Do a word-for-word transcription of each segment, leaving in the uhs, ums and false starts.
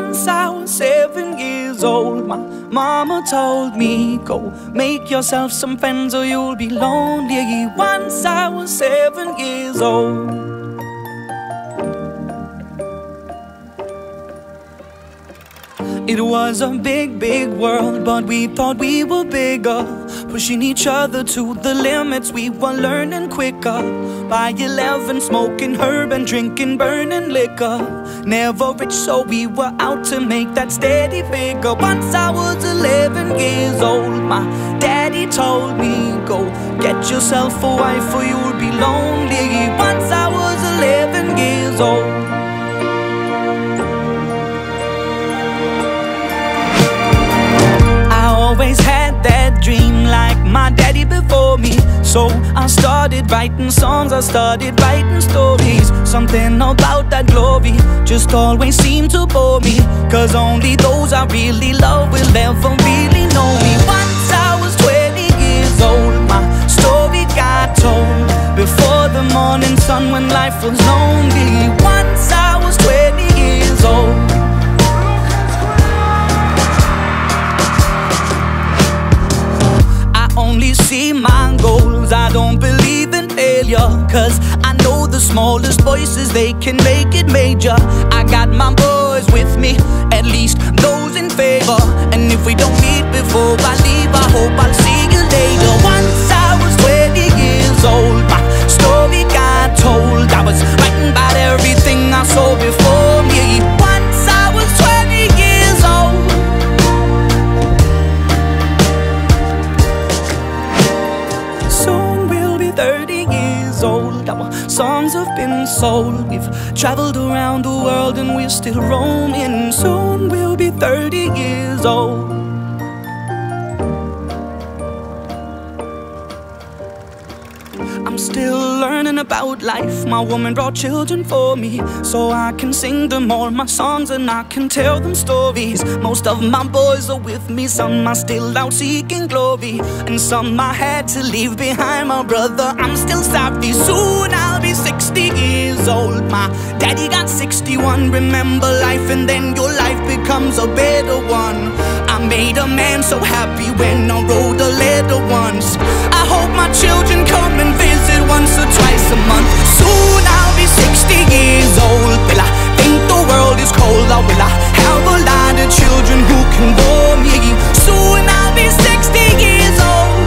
Once I was seven years old, my mama told me, go make yourself some friends or you'll be lonely. Once I was seven years old. It was a big, big world, but we thought we were bigger, pushing each other to the limits. We were learning quicker. By eleven, smoking herb and drinking burning liquor. Never rich, so we were out to make that steady figure. Once I was eleven years old, my daddy told me, go get yourself a wife or you'll be lonely. Once I was eleven years old. Always had that dream like my daddy before me. So I started writing songs, I started writing stories. Something about that glory just always seemed to bore me, cause only those I really love will ever really know me. Once I was twenty years old, my story got told before the morning sun when life was lonely. Once I was twenty years old. Only see my goals, I don't believe in failure, cause I know the smallest voices, they can make it major. I got my boys with me, at least those in favor. And if we don't meet before I leave, I hope I'll see you later. Once I was twenty years old, my story got told. I was writing about everything I saw before me. Once I was twenty years old. thirty years old, our songs have been sold. We've traveled around the world and we're still roaming. Soon we'll be thirty years old. I'm still learning about life. My woman brought children for me, so I can sing them all my songs and I can tell them stories. Most of my boys are with me, some are still out seeking glory, and some I had to leave behind. My brother, I'm still sorry. Soon I'll be sixty years old. My daddy got sixty-one. Remember life and then your life becomes a better one. I made a man so happy when I wrote a letter once. I hope my children come and visit once or twice a month. Soon I'll be sixty years old. Will I think the world is cold, or will I have a lot of children who can bore me? Soon I'll be sixty years old.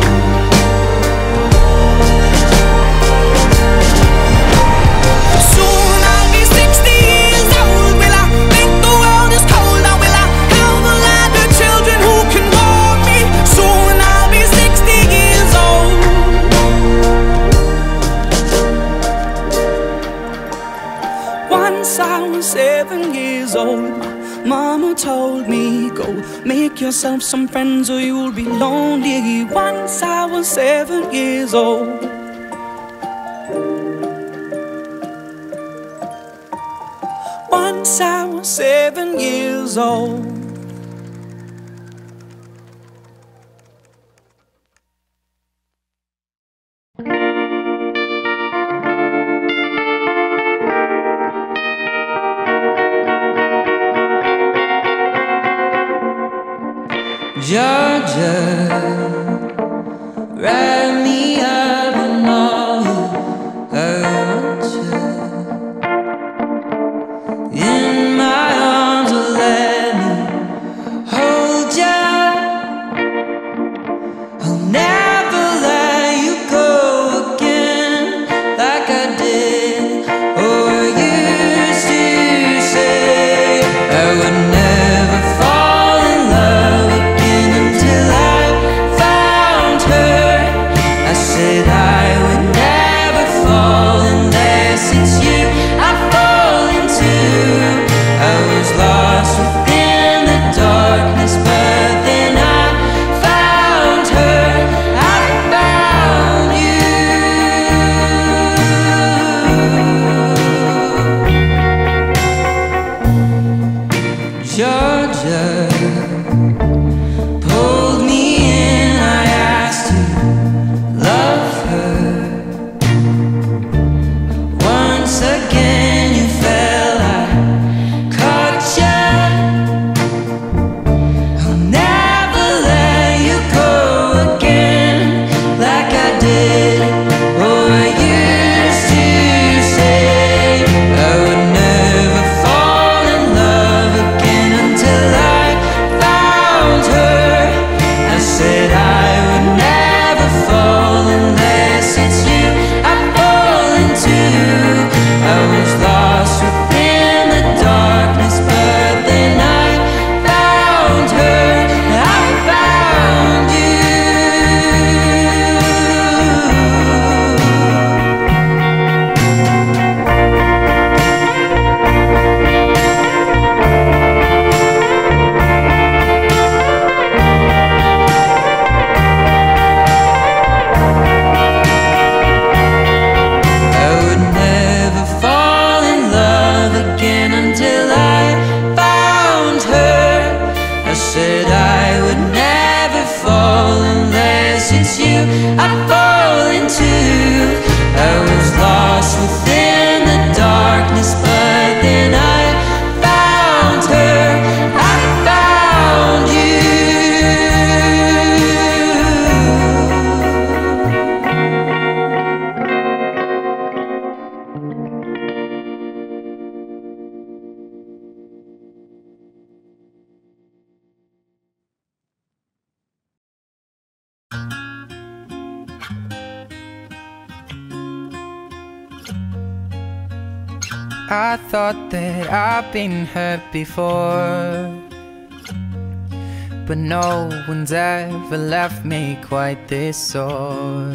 Soon I'll be sixty years old. Will I think the world is cold, or will I have a lot of children who can bore me? Soon I'll be sixty years old. Once I was seven years old, my mama told me, go make yourself some friends or you'll be lonely. Once I was seven years old. Once I was seven years old. Georgia, write me up and all I want you in my arms, or let me hold you. I'll never let you go again like I did or used to say. I would never fall in love again until I found her. I said I would never fall unless it's you I fall into. I was lost within the darkness, but then I found her. I found you. Georgia pulled me in, I asked to love her. Once again you fell, I caught ya. I thought that I've been hurt before, but no one's ever left me quite this sore.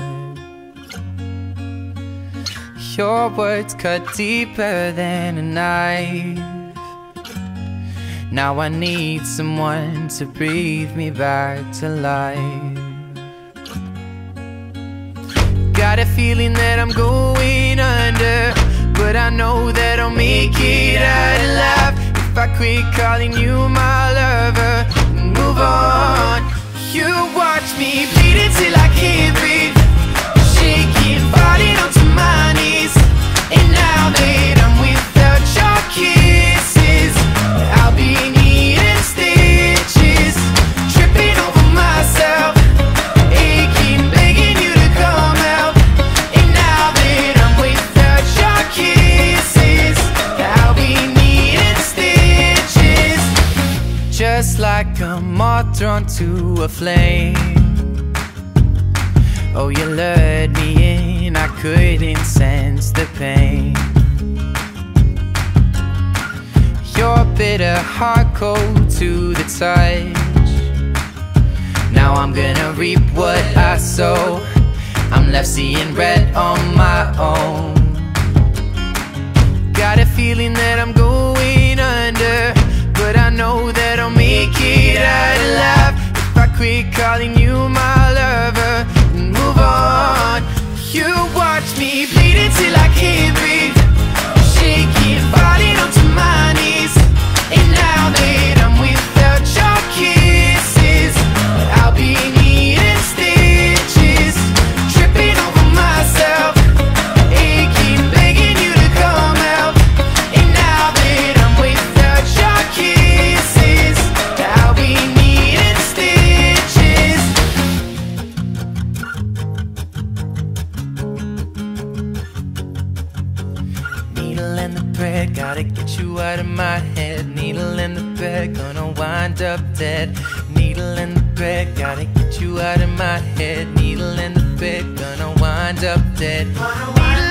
Your words cut deeper than a knife. Now I need someone to breathe me back to life. Got a feeling that I'm going under, but I know that I'll make it out alive if I quit calling you my lover and move on. You watch me bleed until I can't breathe, shaking, falling onto my knees. And now that I'm without your kisses, I'll be needing stitches, tripping over myself, aching, begging you to come out. And now that I'm without your kisses, I'll be needing stitches, just like a moth drawn to a flame. Oh, you lured me in, I couldn't sense the pain. Your bitter heart cold to the touch. Now I'm gonna reap what I sow. I'm left seeing red on my own. Got a feeling that I'm going under, but I know that I'll make it out alive if I quit calling you my lover and move on. You watch me bleed until I can't breathe, shaking, falling onto my knees. And now that I'm without your kisses, I'll be needing stitches, tripping over myself, aching, begging you to come out. And now that I'm without your kisses, I'll be needing stitches. Needle and the thread, gotta get you out of my head. Needle and the thread, gonna wind up dead. Needle and the thread, gotta get you out of my head. Needle and the thread, gonna wind up dead. Needle